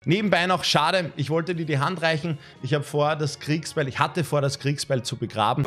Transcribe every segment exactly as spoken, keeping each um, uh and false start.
Nebenbei noch, schade, ich wollte dir die Hand reichen. Ich habe vor, das Kriegsbeil, ich hatte vor, das Kriegsbeil zu begraben.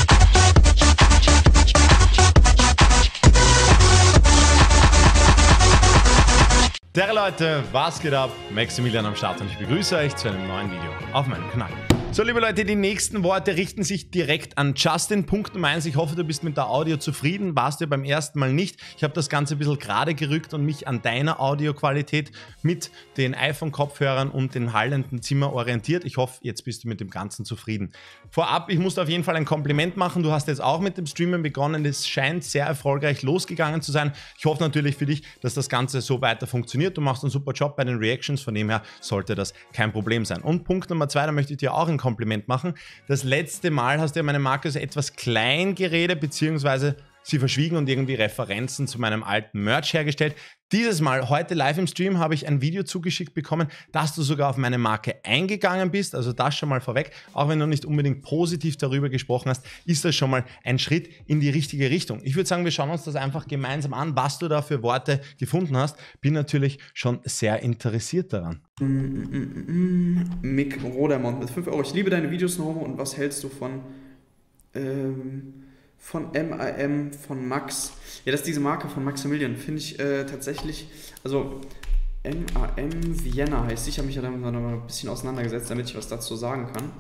Der Leute, was geht ab? Maximilian am Start und ich begrüße euch zu einem neuen Video auf meinem Kanal. So, liebe Leute, die nächsten Worte richten sich direkt an Justin. Punkt Nummer eins, ich hoffe, du bist mit der Audio zufrieden. Warst du beim ersten Mal nicht. Ich habe das Ganze ein bisschen gerade gerückt und mich an deiner Audioqualität mit den iPhone-Kopfhörern und dem hallenden Zimmer orientiert. Ich hoffe, jetzt bist du mit dem Ganzen zufrieden. Vorab, ich muss dir auf jeden Fall ein Kompliment machen. Du hast jetzt auch mit dem Streamen begonnen. Es scheint sehr erfolgreich losgegangen zu sein. Ich hoffe natürlich für dich, dass das Ganze so weiter funktioniert. Du machst einen super Job bei den Reactions, von dem her sollte das kein Problem sein. Und Punkt Nummer zwei, da möchte ich dir auch ein Kompliment machen. Das letzte Mal hast du ja meine Marke so etwas klein geredet, beziehungsweise sie verschwiegen und irgendwie Referenzen zu meinem alten Merch hergestellt. Dieses Mal, heute live im Stream, habe ich ein Video zugeschickt bekommen, dass du sogar auf meine Marke eingegangen bist. Also das schon mal vorweg. Auch wenn du nicht unbedingt positiv darüber gesprochen hast, ist das schon mal ein Schritt in die richtige Richtung. Ich würde sagen, wir schauen uns das einfach gemeinsam an, was du da für Worte gefunden hast. Bin natürlich schon sehr interessiert daran. Mm, mm, mm, Mick Rodermont mit fünf Euro. Ich liebe deine Videos, Nomo. Und was hältst du von... Ähm Von M A M, von Max. Ja, das ist diese Marke von Maximilian. Finde ich äh, tatsächlich, also M A M Vienna heißt. Ich habe mich ja damit noch mal ein bisschen auseinandergesetzt, damit ich was dazu sagen kann.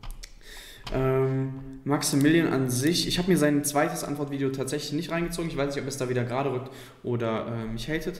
Ähm, Maximilian an sich, ich habe mir sein zweites Antwortvideo tatsächlich nicht reingezogen. Ich weiß nicht, ob es da wieder gerade rückt oder äh, mich hatet.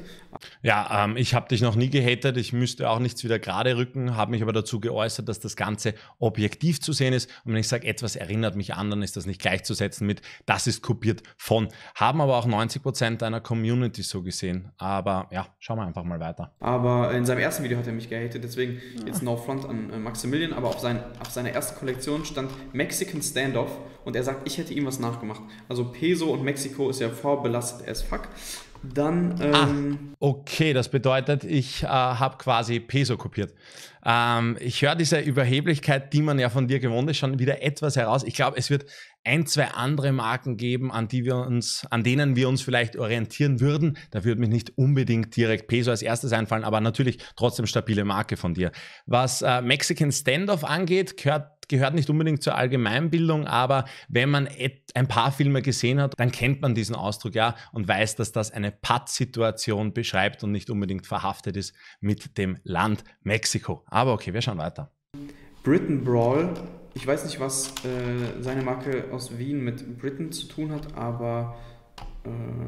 Ja, ähm, ich habe dich noch nie gehatet. Ich müsste auch nichts wieder gerade rücken, habe mich aber dazu geäußert, dass das Ganze objektiv zu sehen ist. Und wenn ich sage, etwas erinnert mich an, dann ist das nicht gleichzusetzen mit, das ist kopiert von. Haben aber auch neunzig Prozent deiner Community so gesehen. Aber ja, schauen wir einfach mal weiter. Aber in seinem ersten Video hat er mich gehatet, deswegen ja. Jetzt no front an äh, Maximilian. Aber auf, sein, auf seiner ersten Kollektion stand Mexican Standoff und er sagt, ich hätte ihm was nachgemacht. Also Peso und Mexiko ist ja vorbelastet as fuck. Dann, ähm ah, okay, das bedeutet, ich äh, habe quasi Peso kopiert. Ähm, ich höre diese Überheblichkeit, die man ja von dir gewohnt ist, schon wieder etwas heraus. Ich glaube, es wird ein, zwei andere Marken geben, an die wir uns, an denen wir uns vielleicht orientieren würden. Da würde mir nicht unbedingt direkt Peso als erstes einfallen, aber natürlich trotzdem stabile Marke von dir. Was äh, Mexican Standoff angeht, gehört, gehört nicht unbedingt zur Allgemeinbildung, aber wenn man ein paar Filme gesehen hat, dann kennt man diesen Ausdruck ja und weiß, dass das eine Pattsituation beschreibt und nicht unbedingt verhaftet ist mit dem Land Mexiko. Aber okay, wir schauen weiter. Britain Brawl. Ich weiß nicht, was äh, seine Marke aus Wien mit Britain zu tun hat, aber äh,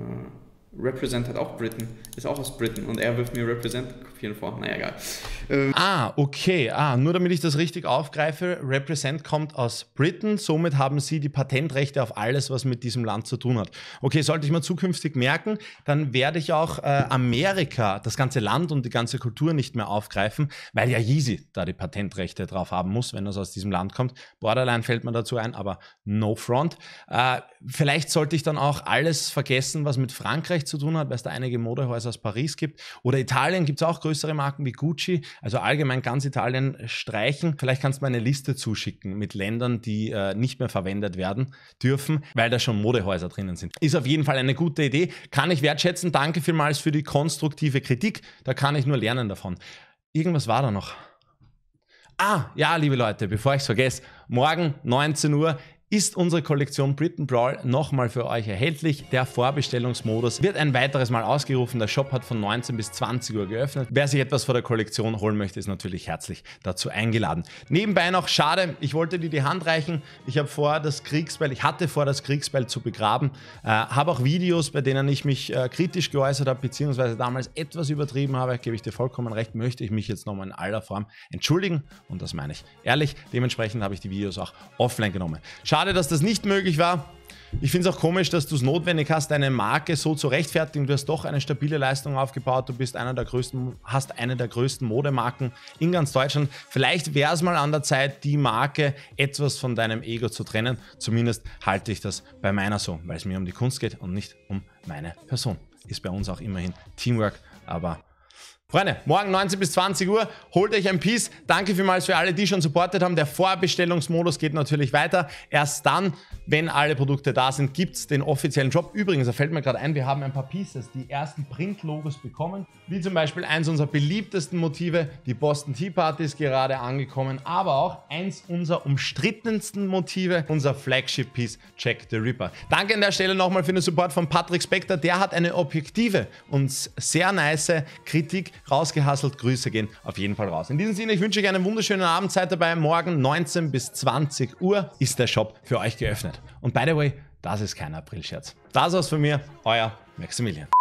Represent hat auch Britain, ist auch aus Britain und er wirft mir Represent kopieren vor. Naja, egal. Ähm ah, okay. Ah, nur damit ich das richtig aufgreife, Represent kommt aus Britain, somit haben sie die Patentrechte auf alles, was mit diesem Land zu tun hat. Okay, sollte ich mir zukünftig merken, dann werde ich auch äh, Amerika, das ganze Land und die ganze Kultur nicht mehr aufgreifen, weil ja Yeezy da die Patentrechte drauf haben muss, wenn das aus diesem Land kommt. Borderline fällt mir dazu ein, aber no front. Äh, vielleicht sollte ich dann auch alles vergessen, was mit Frankreich zu tun hat, weil es da einige Modehäuser aus Paris gibt. Oder Italien gibt es auch größere Marken wie Gucci. Also allgemein ganz Italien streichen. Vielleicht kannst du mir eine Liste zuschicken mit Ländern, die äh, nicht mehr verwendet werden dürfen, weil da schon Modehäuser drinnen sind. Ist auf jeden Fall eine gute Idee. Kann ich wertschätzen. Danke vielmals für die konstruktive Kritik. Da kann ich nur lernen davon. Irgendwas war da noch. Ah, ja, liebe Leute, bevor ich es vergesse, morgen neunzehn Uhr ist unsere Kollektion Britain Brawl nochmal für euch erhältlich. Der Vorbestellungsmodus wird ein weiteres Mal ausgerufen. Der Shop hat von neunzehn bis zwanzig Uhr geöffnet. Wer sich etwas von der Kollektion holen möchte, ist natürlich herzlich dazu eingeladen. Nebenbei noch, schade, ich wollte dir die Hand reichen. Ich habe vor, das Kriegsbeil, ich hatte vor, das Kriegsbeil zu begraben. Äh, habe auch Videos, bei denen ich mich äh, kritisch geäußert habe, beziehungsweise damals etwas übertrieben habe, gebe ich dir vollkommen recht, möchte ich mich jetzt nochmal in aller Form entschuldigen. Und das meine ich ehrlich. Dementsprechend habe ich die Videos auch offline genommen. Schade, dass das nicht möglich war. Ich finde es auch komisch, dass du es notwendig hast, deine Marke so zu rechtfertigen. Du hast doch eine stabile Leistung aufgebaut. Du bist einer der größten, hast eine der größten Modemarken in ganz Deutschland. Vielleicht wäre es mal an der Zeit, die Marke etwas von deinem Ego zu trennen. Zumindest halte ich das bei meiner so, weil es mir um die Kunst geht und nicht um meine Person. Ist bei uns auch immerhin Teamwork, aber Freunde, morgen neunzehn bis zwanzig Uhr, holt euch ein Piece. Danke vielmals für alle, die schon supportet haben. Der Vorbestellungsmodus geht natürlich weiter. Erst dann, wenn alle Produkte da sind, gibt es den offiziellen Shop. Übrigens, da fällt mir gerade ein, wir haben ein paar Pieces, die ersten Print-Logos bekommen. Wie zum Beispiel eins unserer beliebtesten Motive, die Boston Tea Party ist gerade angekommen. Aber auch eins unserer umstrittensten Motive, unser Flagship-Piece, Jack the Ripper. Danke an der Stelle nochmal für den Support von Patrick Spector. Der hat eine objektive und sehr nice Kritik rausgehasselt. Grüße gehen auf jeden Fall raus. In diesem Sinne, ich wünsche euch einen wunderschönen Abend. Seid dabei. Morgen neunzehn bis zwanzig Uhr ist der Shop für euch geöffnet. Und by the way, das ist kein Aprilscherz. Das war's von mir, euer Maximilian.